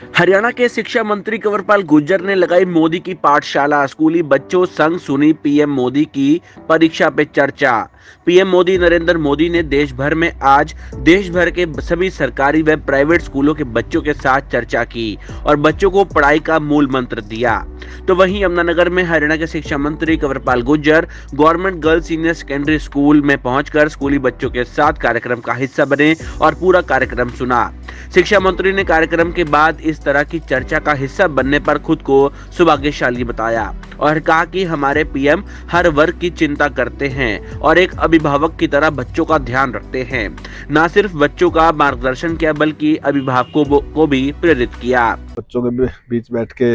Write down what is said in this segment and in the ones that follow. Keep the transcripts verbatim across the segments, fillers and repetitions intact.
हरियाणा के शिक्षा मंत्री कंवरपाल गुर्जर ने लगाई मोदी की पाठशाला। स्कूली बच्चों संग सुनी पीएम मोदी की परीक्षा पे चर्चा। पीएम मोदी नरेंद्र मोदी ने देश भर में आज देश भर के सभी सरकारी व प्राइवेट स्कूलों के बच्चों के साथ चर्चा की और बच्चों को पढ़ाई का मूल मंत्र दिया। तो वहीं यमुनानगर में हरियाणा के शिक्षा मंत्री Kanwarpal Gurjar government girls senior secondary school में पहुंचकर स्कूली बच्चों के साथ कार्यक्रम का हिस्सा बने और पूरा कार्यक्रम सुना। शिक्षा मंत्री ने कार्यक्रम के बाद इस तरह की चर्चा का हिस्सा बनने पर खुद को सौभाग्यशाली बताया और कहा कि हमारे पीएम हर वर्ग की चिंता करते हैं और एक अभिभावक की तरह बच्चों का ध्यान रखते हैं। न सिर्फ बच्चों का मार्गदर्शन किया बल्कि अभिभावकों को भी प्रेरित किया। बच्चों के बीच बैठ के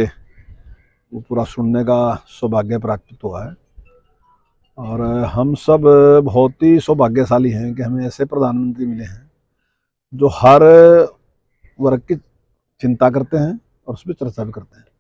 वो पूरा सुनने का सौभाग्य प्राप्त हुआ है और हम सब बहुत ही सौभाग्यशाली हैं कि हमें ऐसे प्रधानमंत्री मिले हैं जो हर वर्ग की चिंता करते हैं और उस पर चर्चा भी करते हैं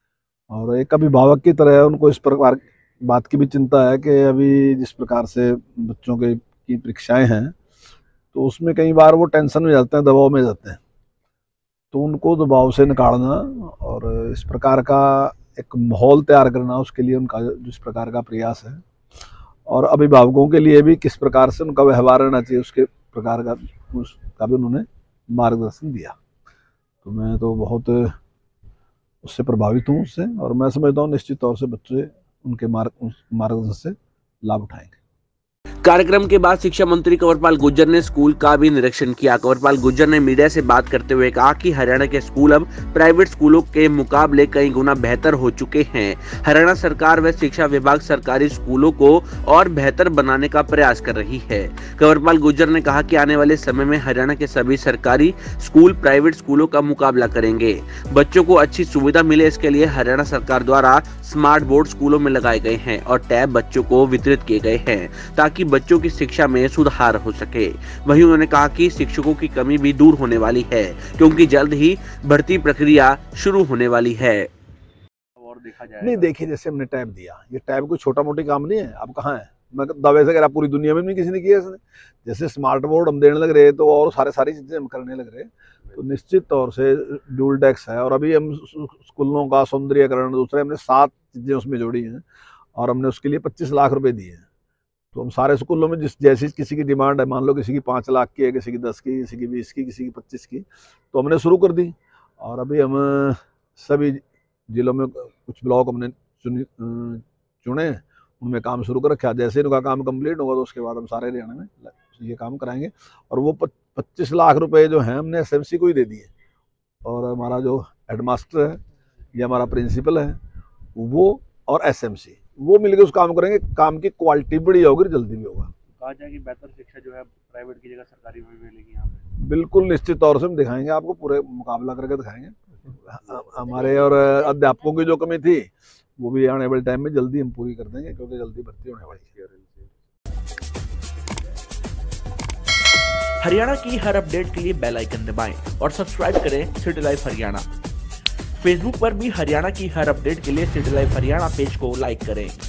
और एक अभिभावक की तरह उनको इस प्रकार बात की भी चिंता है कि अभी जिस प्रकार से बच्चों के की परीक्षाएं हैं तो उसमें कई बार वो टेंशन में जाते हैं, दबाव में जाते हैं, तो उनको दबाव से निकालना और इस प्रकार का एक माहौल तैयार करना, उसके लिए उनका जिस प्रकार का प्रयास है और अभिभावकों के लिए भी किस प्रकार से उनका व्यवहार रहना चाहिए उसके प्रकार का उसका भी उन्होंने मार्गदर्शन दिया। तो मैं तो बहुत उससे प्रभावित हूँ उससे और मैं समझता हूँ निश्चित तौर से बच्चे उनके मार्ग मार्गदर्शन से लाभ उठाएंगे। कार्यक्रम के बाद शिक्षा मंत्री कंवरपाल गुर्जर ने स्कूल का भी निरीक्षण किया। कंवरपाल गुर्जर ने मीडिया से बात करते हुए कहा कि हरियाणा के स्कूल अब प्राइवेट स्कूलों के मुकाबले कई गुना बेहतर हो चुके हैं। हरियाणा सरकार व शिक्षा विभाग सरकारी स्कूलों को और बेहतर बनाने का प्रयास कर रही है। कंवरपाल गुर्जर ने कहा कि आने वाले समय में हरियाणा के सभी सरकारी स्कूल प्राइवेट स्कूलों का मुकाबला करेंगे। बच्चों को अच्छी सुविधा मिले इसके लिए हरियाणा सरकार द्वारा स्मार्ट बोर्ड स्कूलों में लगाए गए हैं और टैब बच्चों को वितरित किए गए हैं ताकि बच्चों की शिक्षा में सुधार हो सके। वहीं उन्होंने कहा कि शिक्षकों की कमी भी दूर होने वाली है क्योंकि जल्द ही भर्ती प्रक्रिया शुरू होने वाली है। और देखा जाए नहीं देखिए जैसे हमने टैब दिया, ये टैब कोई छोटा मोटी काम नहीं है। अब कहाँ है, मैं दावे से कह रहा पूरी दुनिया में नहीं किसी ने किया इसने। जैसे स्मार्ट बोर्ड हम देने लग रहे तो और सारे सारी चीजें हम करने लग रहे तो निश्चित तौर से ड्यूल डेस्क है और अभी हम स्कूलों का सौंदर्यकरण दूसरे हमने सात चीजें उसमें जोड़ी हैं और हमने उसके लिए पच्चीस लाख रुपए दिए हैं। तो हम सारे स्कूलों में जिस जैसी किसी की डिमांड है, मान लो किसी की पाँच लाख की है, किसी की दस की, किसी की बीस की, किसी की पच्चीस की, तो हमने शुरू कर दी और अभी हम सभी जिलों में कुछ ब्लॉक हमने चुने, उनमें काम शुरू कर रखा। जैसे उनका काम कंप्लीट होगा तो उसके बाद हम सारे हरियाणा में ये काम कराएंगे और वो पच्चीस लाख रुपए जो हैं हमने एसएमसी को ही दे दिए और हमारा जो हेडमास्टर है या हमारा प्रिंसिपल है वो और एसएमसी वो मिलकर उस काम करेंगे। काम की क्वालिटी बढ़िया होगी, जल्दी भी होगा। कहा जाए कि बेहतर शिक्षा जो है प्राइवेट की जगह सरकारी में मिलेगी यहाँ पे। बिल्कुल निश्चित तौर से हम दिखाएंगे, आपको पूरे मुकाबला करके दिखाएंगे। हमारे और अध्यापकों की जो कमी थी वो भी आने वाले टाइम में जल्दी हम पूरी कर देंगे क्योंकि जल्दी भर्ती होने वाली है। हरियाणा की हर अपडेट के लिए बेल आइकन दबाएं और सब्सक्राइब करें सिटी लाइव हरियाणा। फेसबुक पर भी हरियाणा की हर अपडेट के लिए सिटी लाइव हरियाणा पेज को लाइक करें।